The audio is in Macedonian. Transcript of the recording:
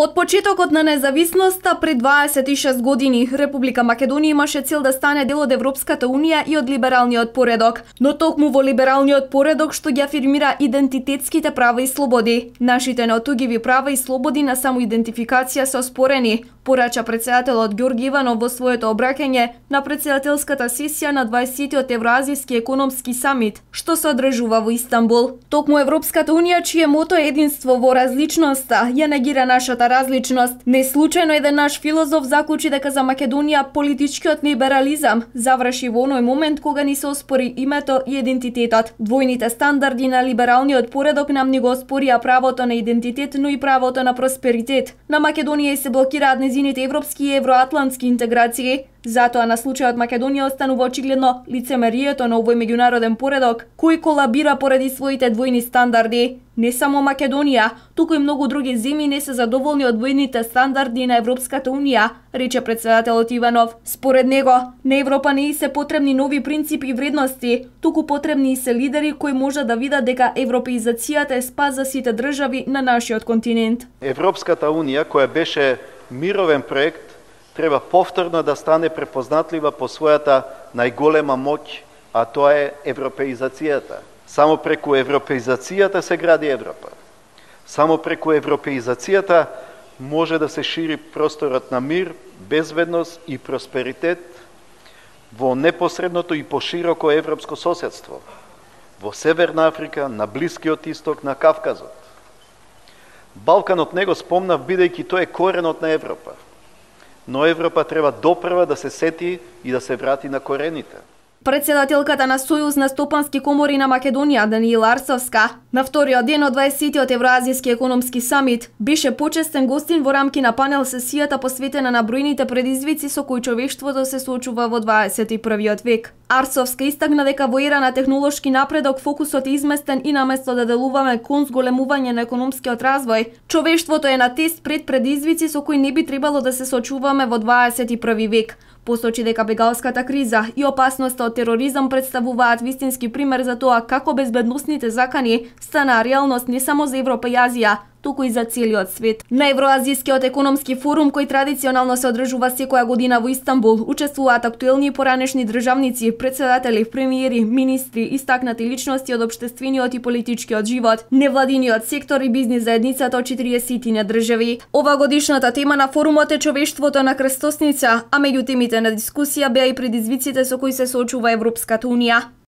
Од почетокот на независноста пред 26 години, Република Македонија имаше цел да стане дел од Европската унија и од либералниот поредок. Но токму во либералниот поредок што ги афирмира идентитетските права и слободи, нашите неотугиви права и слободи на самоидентификација се оспорени, порача претседателот Ѓорги Иванов во своето обраќање на претседателската сесија на 20-тиот Евроазиски економски самит, што се одржува во Истанбул. Токму Европската унија, чие мото е единство во различноста, ја негира нашата различност. Не случајно еден наш филозоф заклучи дека за Македонија политичкиот либерализам заврши во оној момент кога ни се оспори името и идентитетот. Двојните стандарди на либералниот поредок нам ни го оспорија правото на идентитет, но и правото на просперитет. На Македонија се блокираат незините европски и евроатлантски интеграции. Затоа на случајот Македонија останува очигледно лицемерието на овој меѓународен поредок, кој колабира поради своите двојни стандарди. Не само Македонија, туку и многу други земји не се задоволни од двојните стандарди на Европската унија, рече претседателот Иванов. Според него, на Европа не и се потребни нови принципи и вредности, туку потребни и се лидери кои можат да видат дека европеизацијата е спас за сите држави на нашиот континент. Европската унија, која беше мировен проект, треба повторно да стане препознатлива по својата најголема моќ, а тоа е европеизацијата. Само преку европеизацијата се гради Европа. Само преку европеизацијата може да се шири просторот на мир, безбедност и просперитет во непосредното и пошироко европско соседство, во Северна Африка, на Блискиот Исток, на Кавказот. Балканот него спомнав бидејќи тој е коренот на Европа. Но Европа треба допрва да се сети и да се врати на корените. Претседателката на Сојуз на стопански комори на Македонија, Даниела Арцовска, на вториот ден од 20-тиот Евроазиски економски самит, беше почестен гостин во рамки на панел сесијата посветена на бројните предизвици со кои човештвото се соочува во 21 век. Арцовска истакна дека во ера на технолошки напредок фокусот е изместен и наместо да делуваме кон зголемување на економскиот развој, човештвото е на тест пред предизвици со кои не би требало да се соочуваме во 21 век. Посочи дека бегалската криза и опасноста од тероризам представуваат вистински пример за тоа како безбедносните закани стана реалност не само за Европа и Азија, туку и за целиот свет. На Евроазискиот економски форум, кој традиционално се одржува секоја година во Истанбул, учествуваат актуелни и поранешни државници, претседатели, премиери, министри, истакнати личности од општествениот и политичкиот живот, невладиниот сектор и бизнис заедницата од 40 држави. Ова годишната тема на форумот е човештвото на крстосница, а меѓу темите на дискусија беа и предизвиците со кои се соочува Европската унија.